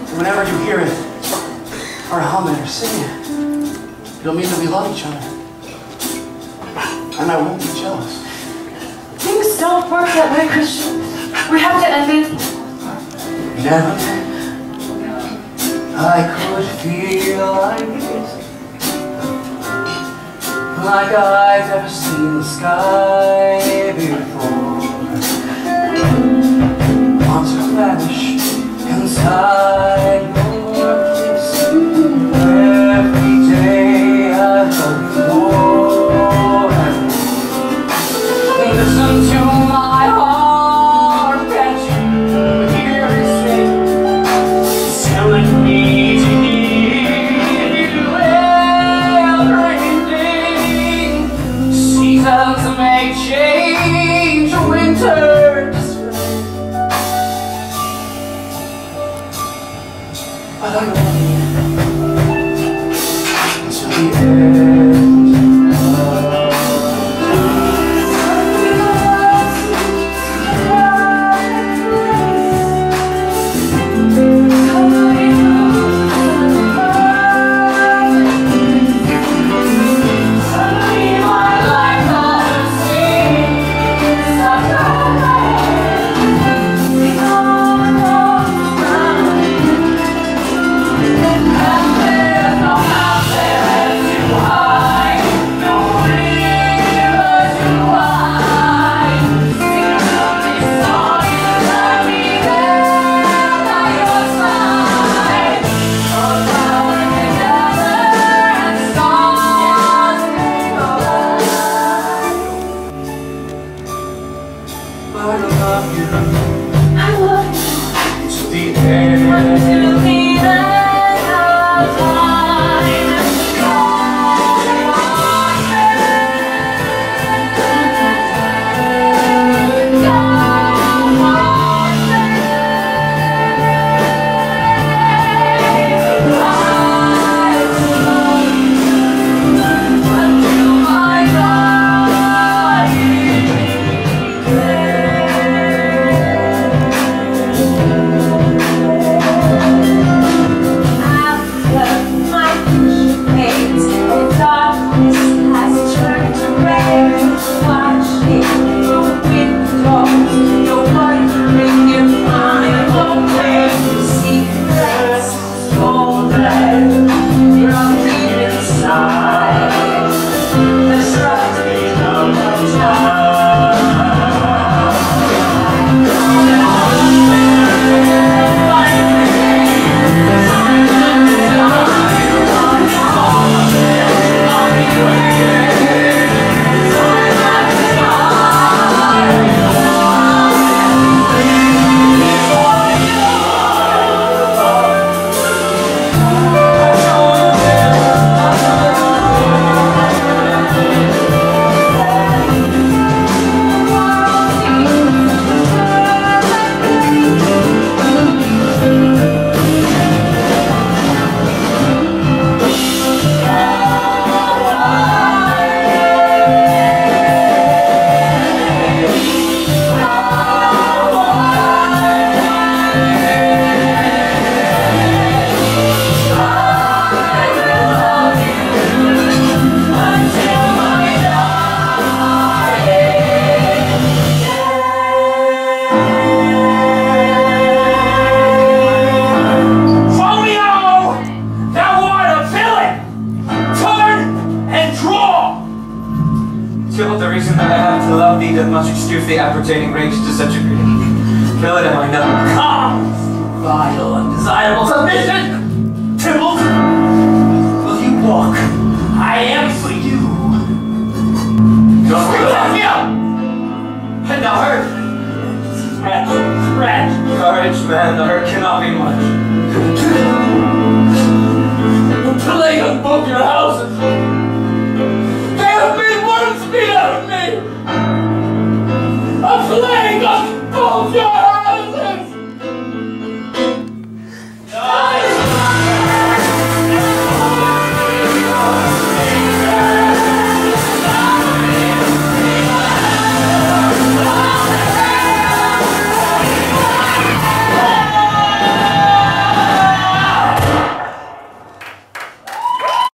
Whenever you hear it, or hum it, or sing it, it'll mean that we love each other. And I won't be jealous. Things don't work that way, Christian. We have to end it. Never I could feel like I've never seen the sky before. Want to vanish inside your kiss. Every day I love you more and more. Listen to my heart, can't you hear it sing? It's telling me to need you everything. Seasons may change, winter to spring, but I love you until the end. Appertaining range to such a degree. Milena, I know. Come! Vile, undesirable submission! Tybalt! Will you walk? I am for you! Don't love you! And now hurt! Scratch! Courage, man, the hurt can